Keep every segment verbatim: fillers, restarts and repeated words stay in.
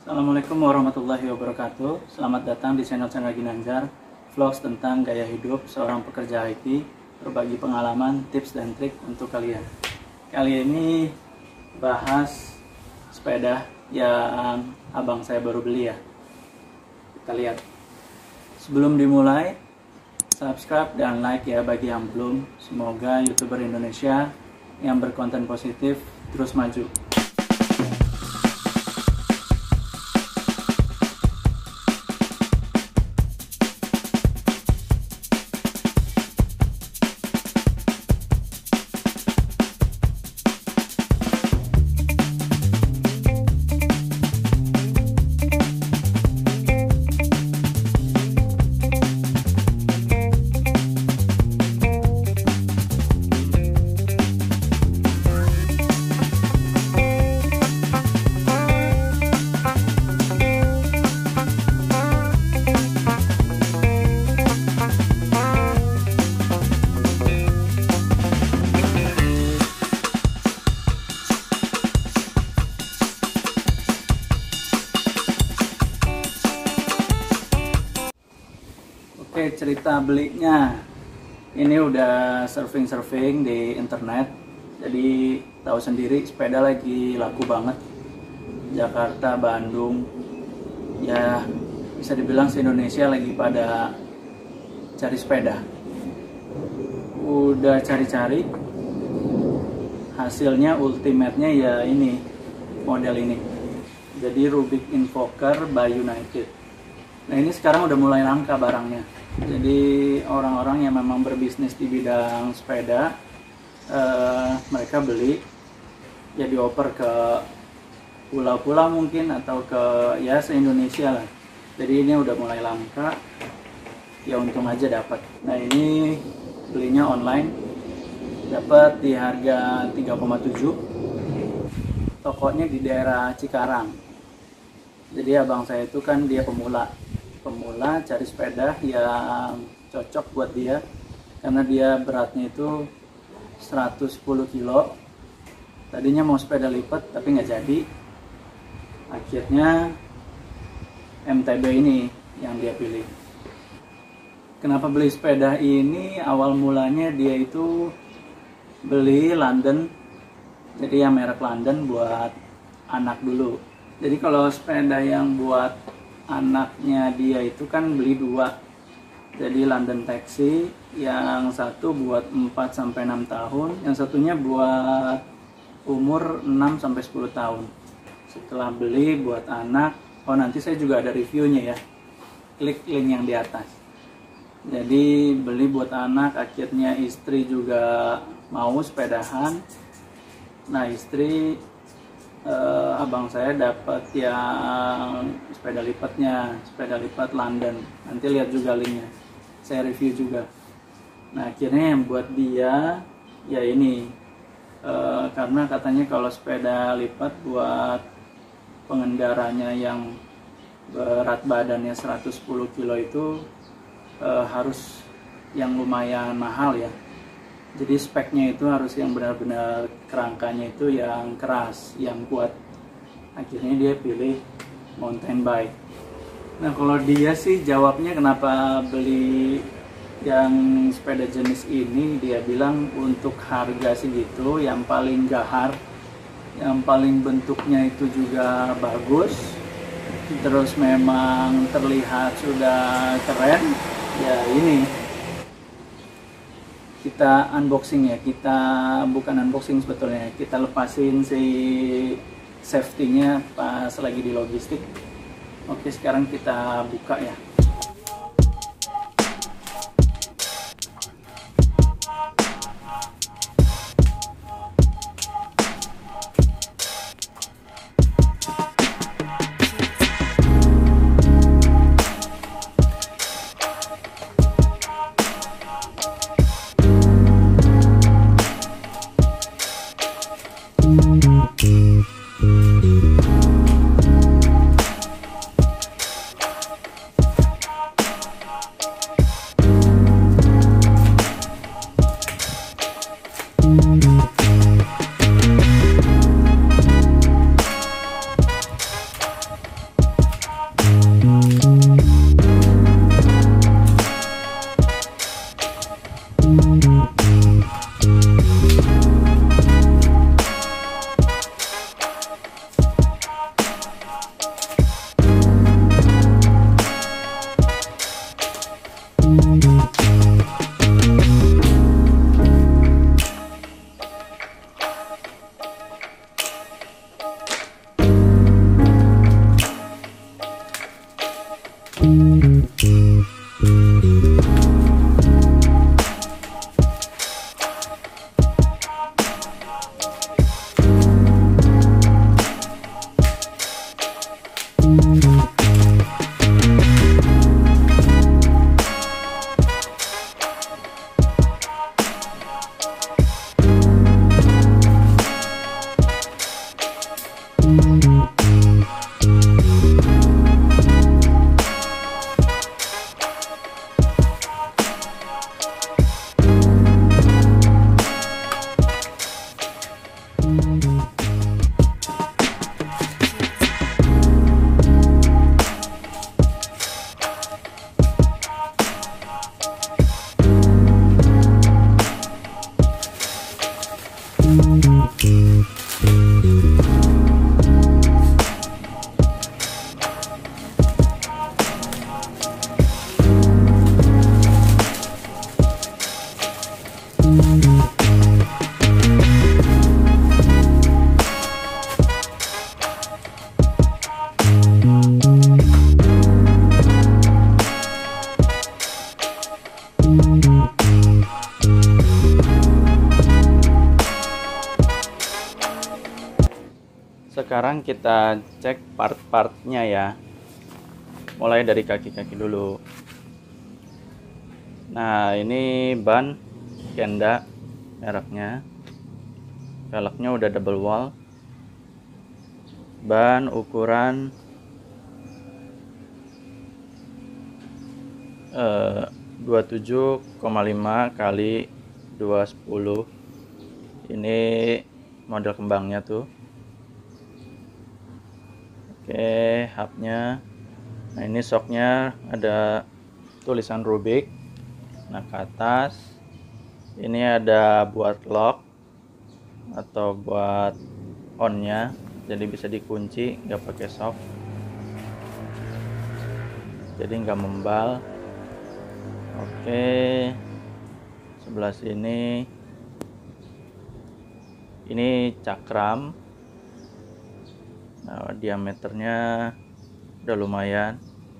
Assalamualaikum warahmatullahi wabarakatuh. Selamat datang di channel-channel Ginanjar, vlogs tentang gaya hidup seorang pekerja I T, berbagi pengalaman, tips dan trik untuk kalian. Kali ini bahas sepeda yang abang saya baru beli ya. Kita lihat. Sebelum dimulai, subscribe dan like ya bagi yang belum. Semoga YouTuber Indonesia yang berkonten positif terus maju. Oke, cerita belinya. Ini udah surfing-surfing di internet. Jadi tahu sendiri sepeda lagi laku banget. Jakarta, Bandung. Ya, bisa dibilang se-Indonesia lagi pada cari sepeda. Udah cari-cari. Hasilnya ultimate-nya ya ini, model ini. Jadi Rubik Invoker by United. Nah, ini sekarang udah mulai langka barangnya. Jadi orang-orang yang memang berbisnis di bidang sepeda, eh, mereka beli, ya dioper ke pulau-pulau mungkin atau ke ya se-Indonesia lah. Jadi ini udah mulai langka, ya untung aja dapat. Nah, ini belinya online, dapat di harga tiga koma tujuh. Tokonya di daerah Cikarang. Jadi abang saya itu kan dia pemula. Pemula cari sepeda yang cocok buat dia karena dia beratnya itu seratus sepuluh kilo. Tadinya mau sepeda lipat tapi nggak jadi. Akhirnya M T B ini yang dia pilih. Kenapa beli sepeda ini? Awal mulanya dia itu beli London, jadi yang merek London buat anak dulu. Jadi kalau sepeda yang buat anaknya dia itu kan beli dua, jadi London Taxi, yang satu buat empat sampai enam tahun, yang satunya buat umur enam sampai sepuluh tahun. Setelah beli buat anak, oh nanti saya juga ada reviewnya ya, klik link yang di atas. Jadi beli buat anak, akhirnya istri juga mau sepedahan. Nah, istri Uh, abang saya dapat yang sepeda lipatnya, sepeda lipat London. Nanti lihat juga linknya, saya review juga. Nah, akhirnya yang buat dia ya ini, uh, karena katanya kalau sepeda lipat buat pengendaranya yang berat badannya seratus sepuluh kilo itu uh, harus yang lumayan mahal ya. Jadi speknya itu harus yang benar-benar kerangkanya itu yang keras, yang kuat. Akhirnya dia pilih mountain bike. Nah, kalau dia sih jawabnya kenapa beli yang sepeda jenis ini, dia bilang untuk harga segitu yang paling gahar, yang paling bentuknya itu juga bagus, terus memang terlihat sudah keren, ya ini. Kita unboxing ya, kita bukan unboxing sebetulnya, kita lepasin si safety-nya pas lagi di logistik. Oke, sekarang kita buka ya. Sekarang kita cek part-partnya ya, mulai dari kaki-kaki dulu. Nah, ini ban Kenda mereknya, velgnya udah double wall, ban ukuran eh, dua puluh tujuh koma lima kali dua sepuluh. Ini model kembangnya tuh. Oke, hubnya. Nah, ini shocknya ada tulisan Rubik. Nah, ke atas ini ada buat lock atau buat onnya, jadi bisa dikunci, nggak pakai shock, jadi nggak membal. Oke, sebelah sini ini cakram. Nah, diameternya udah lumayan.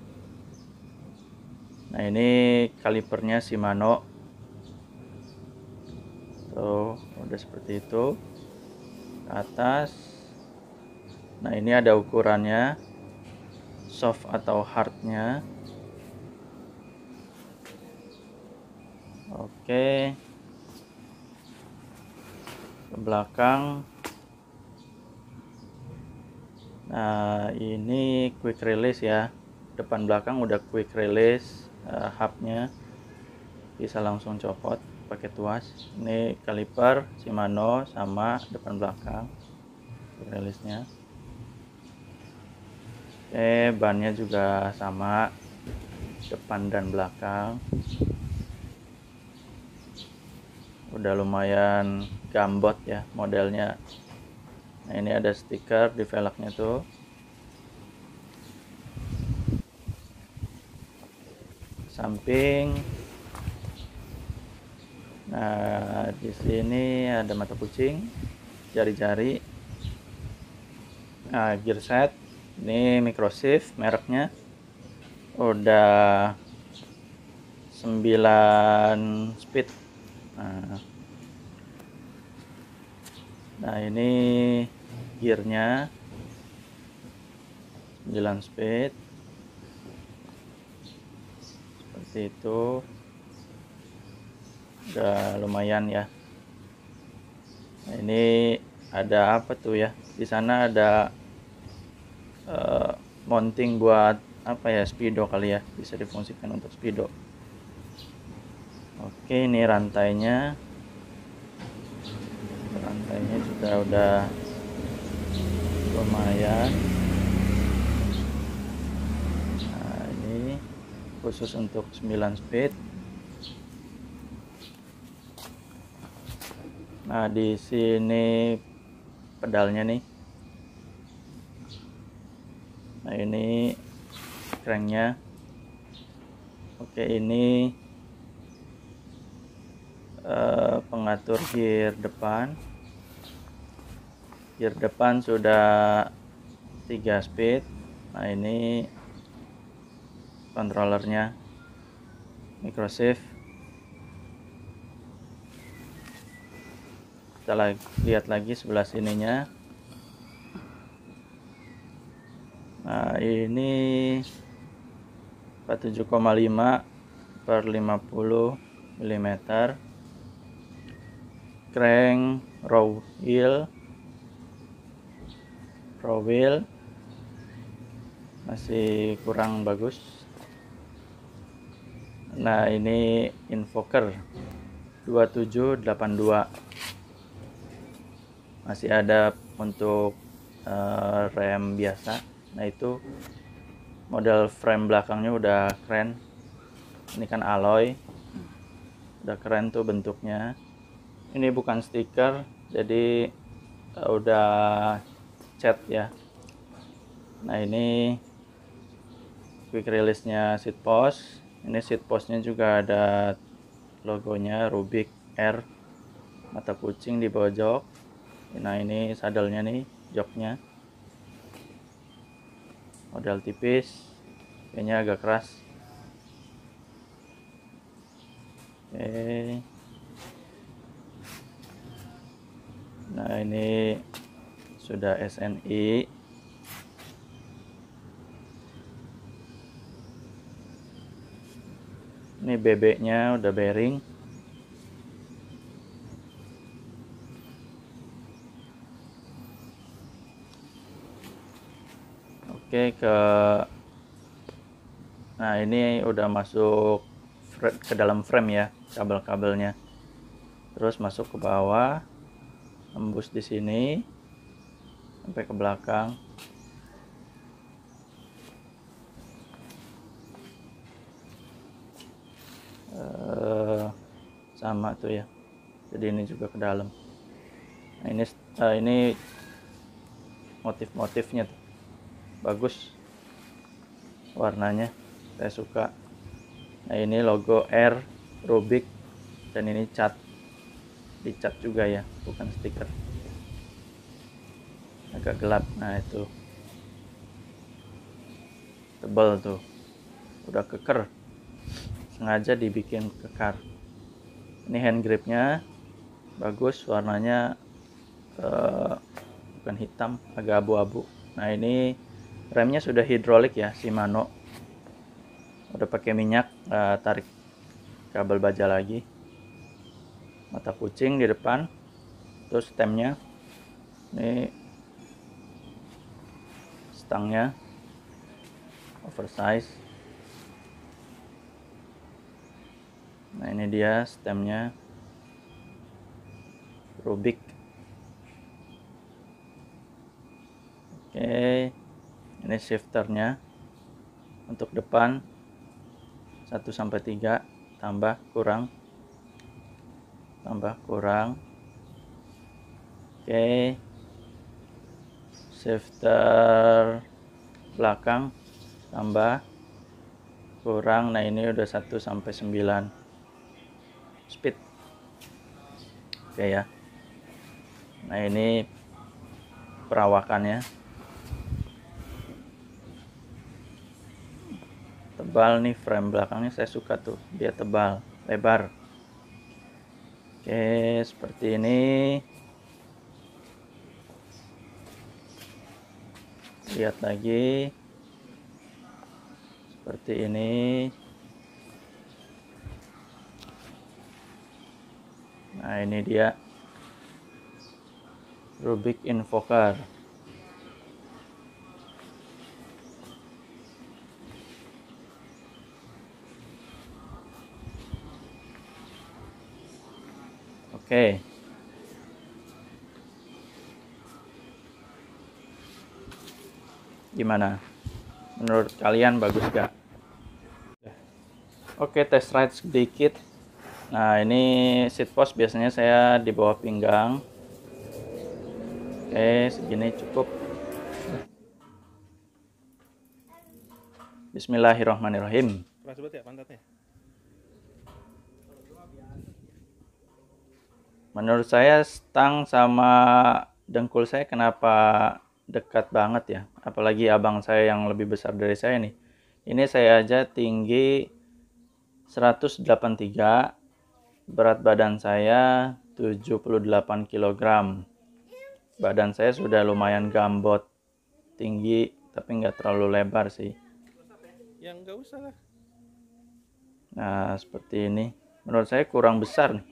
Nah, ini kalipernya Shimano tuh, udah seperti itu. Ke atas, nah ini ada ukurannya, soft atau hardnya. Oke, ke belakang. Nah, ini quick release ya, depan belakang udah quick release. Uh, hubnya bisa langsung copot pakai tuas. Ini kaliper Shimano sama depan belakang quick release nya. Oke, bannya juga sama, depan dan belakang. Udah lumayan gambot ya modelnya. Nah, ini ada stiker di velgnya tuh. Samping. Nah, di sini ada mata kucing, jari-jari. Nah, gear set. Ini Microshift mereknya. Udah sembilan speed. Nah, nah ini gearnya sembilan speed seperti itu, udah lumayan ya. Nah, ini ada apa tuh ya, di sana ada uh, mounting buat apa ya, speedo kali ya, bisa difungsikan untuk speedo. Oke, ini rantainya. Rantainya juga udah lumayan. Nah, ini khusus untuk sembilan speed. Nah, di sini pedalnya nih. Nah, ini cranknya. Oke, ini uh, pengatur gear depan. Gear depan sudah tiga speed. Nah, ini controllernya Microshift. Kita lagi, lihat lagi sebelah sininya. Nah ini empat puluh tujuh koma lima per lima puluh milimeter, crank row wheel row wheel masih kurang bagus. Nah ini invoker dua tujuh delapan dua, masih ada untuk uh, rem biasa. Nah itu model frame belakangnya udah keren, ini kan alloy, udah keren tuh bentuknya. Ini bukan stiker, jadi uh, udah cat ya. Nah ini quick release nya seat post. Ini seat postnya juga ada logonya Rubik R, mata kucing di pojok. Nah ini sadelnya nih, joknya model tipis, kayaknya agak keras. Oke. Nah ini sudah S N I. Ini bebeknya udah bearing. Oke, ke nah ini udah masuk ke dalam frame ya, kabel-kabelnya. Terus masuk ke bawah, tembus di sini sampai ke belakang. Uh, sama tuh ya, jadi ini juga ke dalam. Nah ini uh, ini motif-motifnya tuh bagus, warnanya saya suka. Nah ini logo R Rubik, dan ini cat, dicat juga ya, bukan stiker, agak gelap. Nah itu tebal tuh, udah keker, sengaja dibikin kekar. Ini hand gripnya bagus, warnanya uh, bukan hitam, agak abu-abu. Nah ini remnya sudah hidrolik ya, Shimano, udah pakai minyak, uh, tarik kabel baja lagi. Mata kucing di depan, terus stemnya, ini stangnya oversize. Nah ini dia stemnya Rubik. Oke, ini shifternya untuk depan satu sampai tiga, tambah kurang, tambah kurang. Oke, shifter belakang tambah kurang. Nah ini udah satu sampai sembilan speed. Oke ya. Nah ini perawakannya tebal nih, frame belakangnya saya suka tuh, dia tebal, lebar. Oke, seperti ini. Lihat lagi, seperti ini. Nah ini dia Rubik Invoker. Oke, gimana menurut kalian, bagus gak? Oke, test ride sedikit. Nah ini seat post biasanya saya di bawah pinggang. Oke, segini cukup. Bismillahirrahmanirrahim. Keras banget ya pantatnya. Menurut saya stang sama dengkul saya kenapa dekat banget ya, apalagi abang saya yang lebih besar dari saya nih. Ini saya aja tinggi seratus delapan puluh tiga, berat badan saya tujuh puluh delapan kilogram. Badan saya sudah lumayan gambot, tinggi, tapi nggak terlalu lebar sih. Yang nggak usah lah. Nah seperti ini, menurut saya kurang besar nih.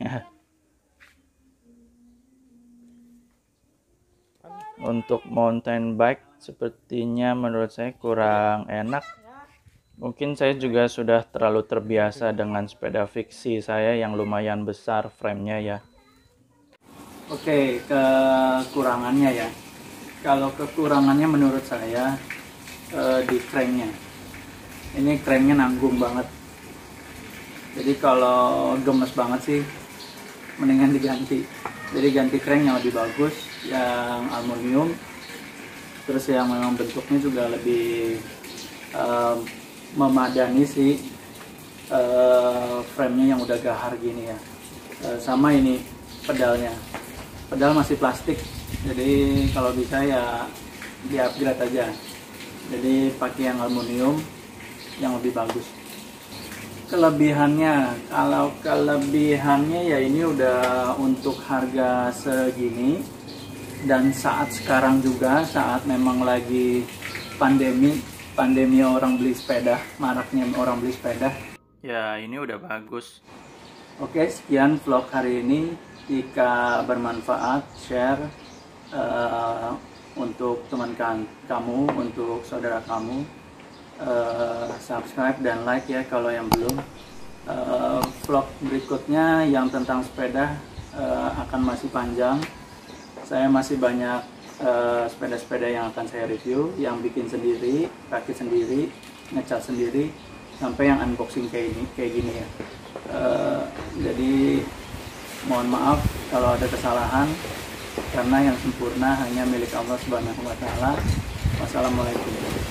Untuk mountain bike sepertinya menurut saya kurang enak. Mungkin saya juga sudah terlalu terbiasa dengan sepeda fiksi saya yang lumayan besar framenya ya. Oke, kekurangannya ya. Kalau kekurangannya menurut saya eh, di cranknya. Ini cranknya nanggung banget. Jadi kalau gemes banget sih, mendingan diganti. Jadi ganti crank yang lebih bagus, yang aluminium. Terus yang memang bentuknya juga lebih um, memadani sih uh, frame-nya yang udah gahar gini ya. Uh, sama ini pedalnya. Pedal masih plastik. Jadi kalau bisa ya di upgrade aja. Jadi pakai yang aluminium yang lebih bagus. Kelebihannya, kalau kelebihannya ya ini udah untuk harga segini, dan saat sekarang juga saat memang lagi pandemi pandemi orang beli sepeda, maraknya orang beli sepeda ya, ini udah bagus. Oke, sekian vlog hari ini. Jika bermanfaat, share uh, untuk teman kamu, untuk saudara kamu. Uh, subscribe dan like ya kalau yang belum. Uh, vlog berikutnya yang tentang sepeda uh, akan masih panjang. Saya masih banyak sepeda-sepeda uh, yang akan saya review, yang bikin sendiri, rakit sendiri, ngecat sendiri, sampai yang unboxing kayak ini, kayak gini ya. Uh, jadi mohon maaf kalau ada kesalahan, karena yang sempurna hanya milik Allah Subhanahu wa Ta'ala. Wassalamualaikum.